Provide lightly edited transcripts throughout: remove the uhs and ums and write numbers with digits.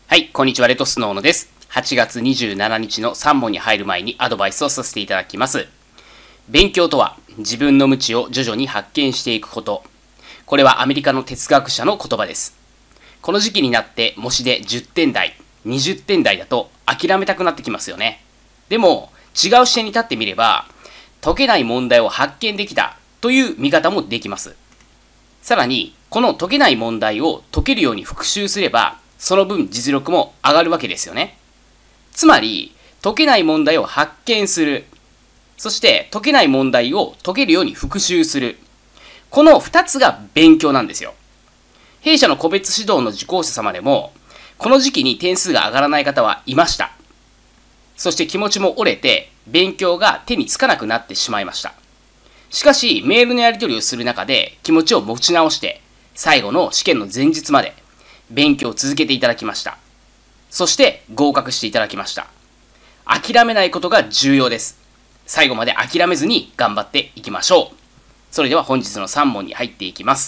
はい、こんにちは、レトスノーノです。8月27日の3問に入る前にアドバイスをさせていただきます。勉強とは、自分の無知を徐々に発見していくこと。これはアメリカの哲学者の言葉です。この時期になって模試で10点台、20点台だと諦めたくなってきますよね。でも、違う視点に立ってみれば、解けない問題を発見できたという見方もできます。さらに、この解けない問題を解けるように復習すれば、その分実力も上がるわけですよね。つまり、解けない問題を発見する。そして解けない問題を解けるように復習する。この2つが勉強なんですよ。弊社の個別指導の受講者様でも、この時期に点数が上がらない方はいました。そして気持ちも折れて、勉強が手につかなくなってしまいました。しかし、メールのやり取りをする中で気持ちを持ち直して、最後の試験の前日まで勉強を続けていただきました。そして合格していただきました。諦めないことが重要です。最後まで諦めずに頑張っていきましょう。それでは本日の3問に入っていきます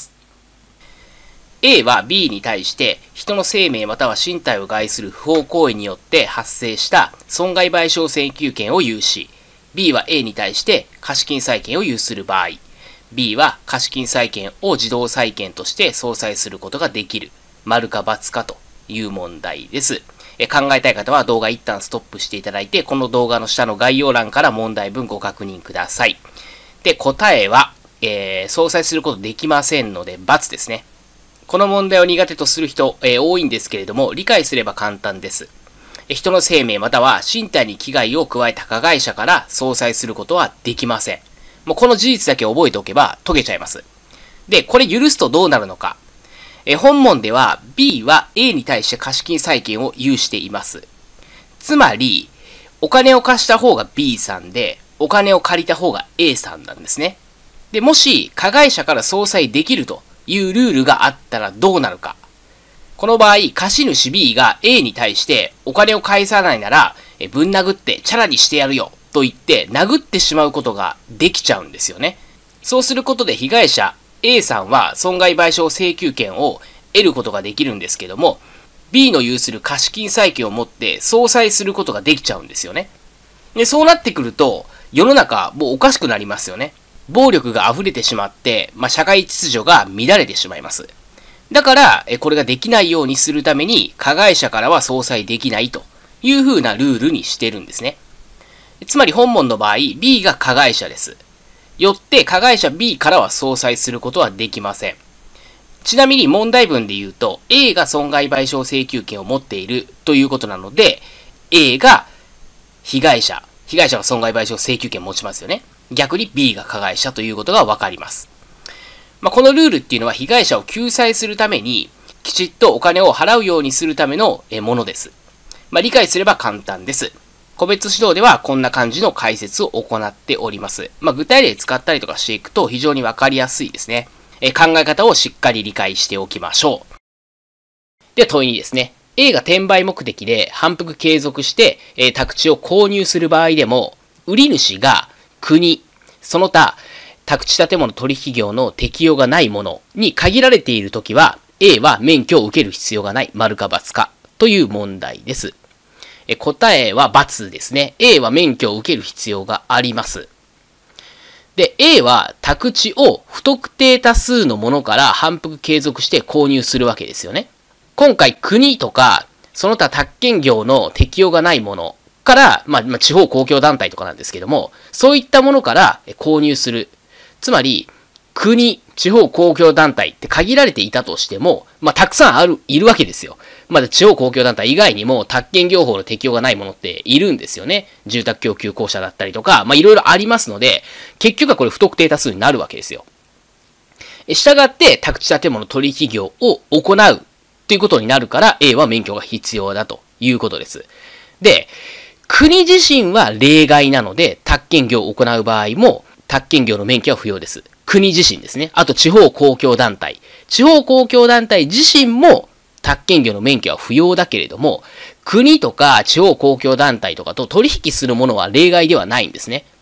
。A は B に対して人の生命または身体を害する不法行為によって発生した損害賠償請求権を有し、B は A に対して貸金債権を有する場合、B は貸金債権を自動債権として相殺することができる。丸か×かという問題です。考えたい方は動画一旦ストップしていただいて、この動画の下の概要欄から問題文ご確認ください。で、答えは、相殺することできませんので×ですね。この問題を苦手とする人、多いんですけれども、理解すれば簡単です。人の生命または身体に危害を加えた加害者から相殺することはできません。もうこの事実だけ覚えておけば解けちゃいます。で、これ許すとどうなるのか。本問では B は A に対して貸金債権を有しています。つまり、お金を貸した方が B さんで、お金を借りた方が A さんなんですね。で、もし、加害者から相殺できるというルールがあったらどうなるか。この場合、貸主 B が A に対してお金を返さないなら、ぶん殴ってチャラにしてやるよと言って殴ってしまうことができちゃうんですよね。そうすることで被害者、A さんは損害賠償請求権を得ることができるんですけども、B の有する貸金債権を持って相殺することができちゃうんですよね。で、そうなってくると、世の中もうおかしくなりますよね。暴力が溢れてしまって、社会秩序が乱れてしまいます。だから、これができないようにするために、加害者からは相殺できないという風なルールにしてるんですね。つまり本問の場合、B が加害者です。よって加害者 B からは相殺することはできません。ちなみに問題文で言うと A が損害賠償請求権を持っているということなので A が被害者が損害賠償請求権を持ちますよね。逆に B が加害者ということがわかります。このルールっていうのは被害者を救済するためにきちっとお金を払うようにするためのものです。理解すれば簡単です。個別指導ではこんな感じの解説を行っております。具体例使ったりとかしていくと非常にわかりやすいですね。考え方をしっかり理解しておきましょう。では問い2ですね。A が転売目的で反復継続して、宅地を購入する場合でも、売り主が国、その他、宅地建物取引業の適用がないものに限られているときは、A は免許を受ける必要がない、丸か×かという問題です。答えは×ですね。A は免許を受ける必要があります。で、A は宅地を不特定多数のものから反復継続して購入するわけですよね。今回国とか、その他宅建業の適用がないものから、地方公共団体とかなんですけども、そういったものから購入する。つまり、国、地方公共団体って限られていたとしても、たくさんいるわけですよ。地方公共団体以外にも、宅建業法の適用がないものっているんですよね。住宅供給公社だったりとか、いろいろありますので、結局はこれ不特定多数になるわけですよ。したがって、宅地建物取引業を行うということになるから、A は免許が必要だということです。で、国自身は例外なので、宅建業を行う場合も、宅建業の免許は不要です。国自身ですね。あと地方公共団体。地方公共団体自身も宅建業の免許は不要だけれども、国とか地方公共団体とかと取引するものは例外ではないんですね。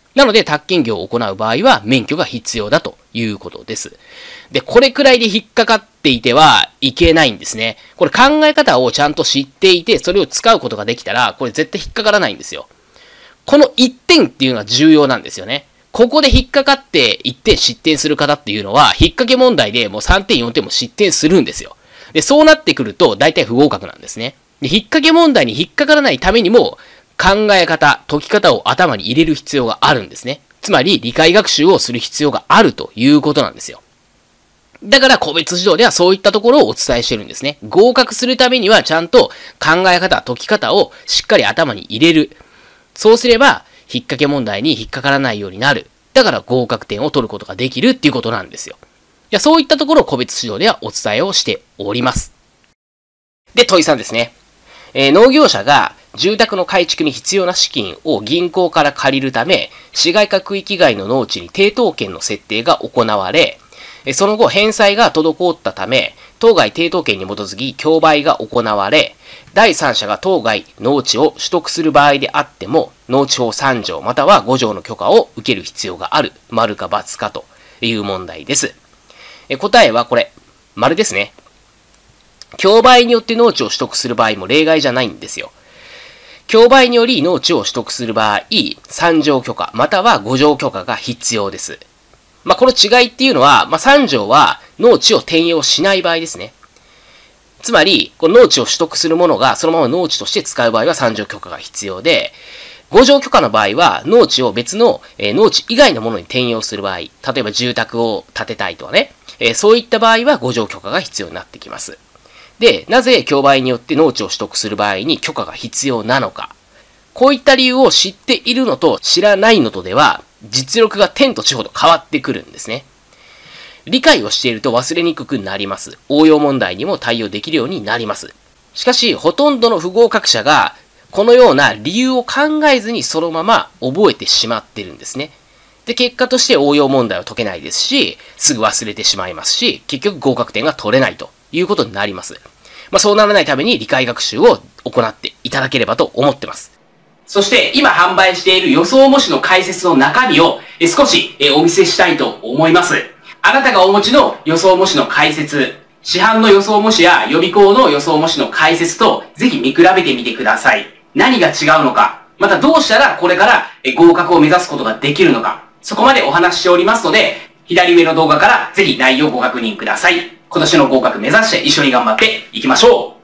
なので、宅建業を行う場合は免許が必要だということです。で、これくらいで引っかかっていてはいけないんですね。これ考え方をちゃんと知っていて、それを使うことができたら、これ絶対引っかからないんですよ。この1点っていうのは重要なんですよね。ここで引っかかって1点失点する方っていうのは、引っ掛け問題でもう3点4点も失点するんですよ。で、そうなってくると大体不合格なんですね。で、引っ掛け問題に引っかからないためにも、考え方、解き方を頭に入れる必要があるんですね。つまり、理解学習をする必要があるということなんですよ。だから個別指導ではそういったところをお伝えしてるんですね。合格するためにはちゃんと考え方、解き方をしっかり頭に入れる。そうすれば、引っ掛け問題に引っかからないようになる。だから合格点を取ることができるっていうことなんですよ。そういったところを個別指導ではお伝えをしております。で、問い3ですね。農業者が住宅の改築に必要な資金を銀行から借りるため、市街化区域外の農地に抵当権の設定が行われ、その後返済が滞ったため、当該抵当権に基づき競売が行われ、第三者が当該農地を取得する場合であっても、農地法3条または5条の許可を受ける必要がある、丸か×かという問題です。答えはこれ、丸ですね。競売によって農地を取得する場合も例外じゃないんですよ。競売により農地を取得する場合、3条許可または5条許可が必要です。この違いっていうのは、3条は農地を転用しない場合ですね。つまり、この農地を取得するものがそのまま農地として使う場合は3条許可が必要で、5条許可の場合は農地を別の農地以外のものに転用する場合、例えば住宅を建てたいとかね、そういった場合は5条許可が必要になってきます。で、なぜ競売によって農地を取得する場合に許可が必要なのか。こういった理由を知っているのと知らないのとでは、実力が天と地ほど変わってくるんですね。理解をしていると忘れにくくなります。応用問題にも対応できるようになります。しかし、ほとんどの不合格者が、このような理由を考えずにそのまま覚えてしまってるんですね。で、結果として応用問題を解けないですし、すぐ忘れてしまいますし、結局合格点が取れないということになります。そうならないために理解学習を行っていただければと思ってます。そして今販売している予想模試の解説の中身を少しお見せしたいと思います。あなたがお持ちの予想模試の解説、市販の予想模試や予備校の予想模試の解説とぜひ見比べてみてください。何が違うのか、またどうしたらこれから合格を目指すことができるのか、そこまでお話ししておりますので、左上の動画からぜひ内容をご確認ください。今年の合格目指して一緒に頑張っていきましょう。